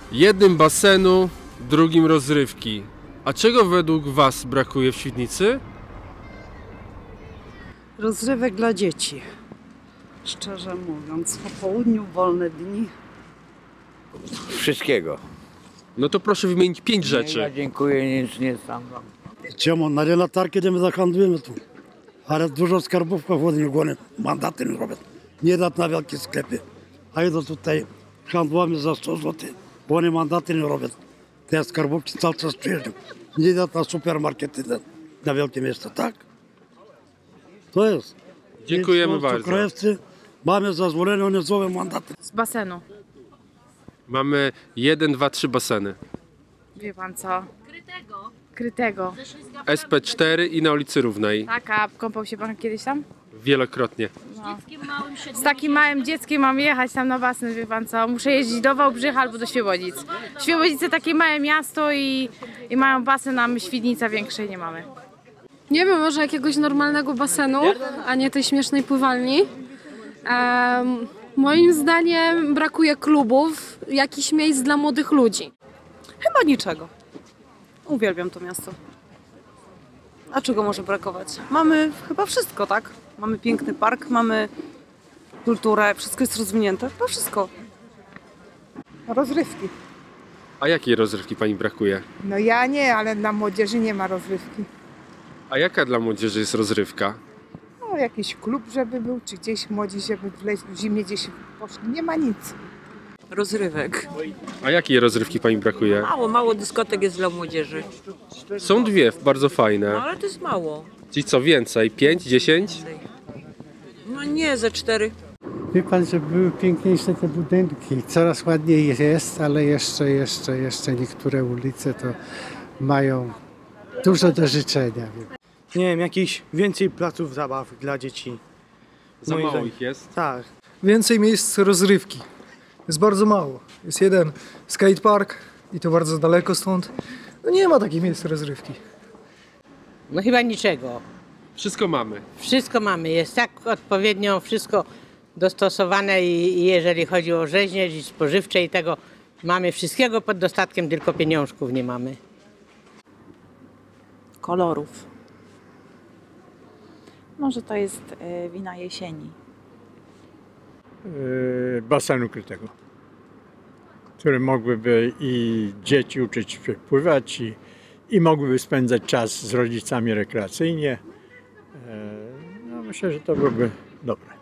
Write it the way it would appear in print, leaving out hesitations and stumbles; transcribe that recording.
Jednym basenu, drugim rozrywki. A czego według Was brakuje w Świdnicy? Rozrywek dla dzieci. Szczerze mówiąc, po południu wolne dni. Wszystkiego. No to proszę wymienić 5 Ja rzeczy. dziękuję, nic nie sam. Чому? На релатарки, де ми захандлюємо тут. Але дуже скарбовка ходить, вони мандати не роблять. Не йдуть на великі склепи. А йдуть тут хандлами за 100 злотих. Вони мандати не роблять. Те скарбовки cały czas przyjeżdżają. Nie idą na supermarkety, na wielkie miasta, tak? To jest. Dziękujemy bardzo. Krajewcy mamy zezwolenie, one złowe mandaty. Z basenu. Mamy 1, 2, 3 baseny. Wie pan co? Krytego. SP4 i na ulicy Równej. Tak, a kąpał się pan kiedyś tam? Wielokrotnie. Z takim małym dzieckiem mam jechać tam na basen, wie pan co? Muszę jeździć do Wałbrzycha albo do Świebodzic. Świebodzice takie małe miasto i mają basen, a my Świdnica większej nie mamy. Nie wiem, może jakiegoś normalnego basenu, a nie tej śmiesznej pływalni. Moim zdaniem brakuje klubów, jakichś miejsc dla młodych ludzi. Chyba niczego. Uwielbiam to miasto. A czego może brakować? Mamy chyba wszystko, tak? Mamy piękny park, mamy kulturę, wszystko jest rozwinięte, chyba wszystko. Rozrywki. A jakiej rozrywki Pani brakuje? No ja nie, ale dla młodzieży nie ma rozrywki. A jaka dla młodzieży jest rozrywka? No jakiś klub, żeby był, czy gdzieś młodzi, żeby w zimie gdzieś poszli. Nie ma nic. Rozrywek. A jakiej rozrywki Pani brakuje? Mało dyskotek jest dla młodzieży. Są dwie bardzo No fajne. ale to jest mało. Czyli co więcej? 5, 10? No nie, ze 4. Wie pan, że były piękniejsze te budynki. Coraz ładniej jest, ale jeszcze niektóre ulice to mają dużo do życzenia. Nie wiem, jakichś więcej placów zabaw dla dzieci. Za mało ich jest? Tak. Więcej miejsc rozrywki. Jest bardzo mało. Jest jeden skatepark i to bardzo daleko stąd. No nie ma takich miejsc rozrywki. No chyba niczego. Wszystko mamy. Wszystko mamy. Jest tak odpowiednio wszystko dostosowane i jeżeli chodzi o rzeźnie i spożywcze i tego mamy wszystkiego pod dostatkiem, tylko pieniążków nie mamy. Kolorów. Może to jest wina jesieni. Basenu krytego, które mogłyby i dzieci uczyć się pływać i mogłyby spędzać czas z rodzicami rekreacyjnie. No, myślę, że to byłoby dobre.